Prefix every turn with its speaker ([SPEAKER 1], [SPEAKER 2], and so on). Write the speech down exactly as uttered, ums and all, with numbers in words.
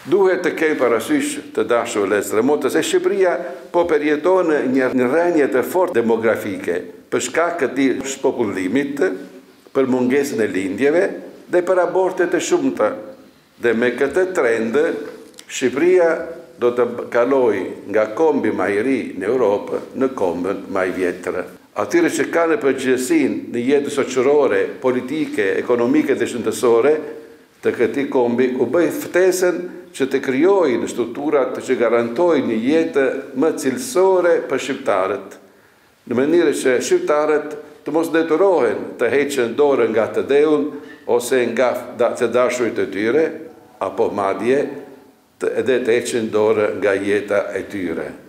[SPEAKER 1] Duhet të kemi parasysh të dashur vëllezër, motë se Shqipëria po përjeton një rënje të fortë demografike për shkak të këtij shpopullimit, për mungesën e lindjeve dhe për aborte të shumta. Dhe me këtë trend, Shqipëria do të kalojë nga kombi më i ri në Europë në kombën më i vjetër. Atyre që kanë përgjegjësinë në jetën shoqërore, politike, ekonomike dhe shëndetësore të këtij kombi u bëj ftesën që të krijojnë strukturat që garantojnë një jetë më cilësore për shqiptarët, në mënyrë që shqiptarët të mos detyrohen të heqën dorën nga të dheun ose nga të dashurit e tyre, apo madje edhe të heqën dorë nga jeta e tyre.